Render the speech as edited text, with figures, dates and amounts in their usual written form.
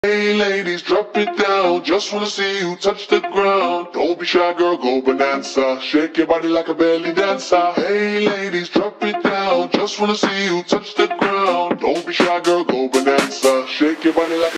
Hey ladies, drop it down, just wanna see you touch the ground. Don't be shy girl, go bonanza, shake your body like a belly dancer. Hey ladies, drop it down, just wanna see you touch the ground. Don't be shy girl, go bonanza, shake your body like a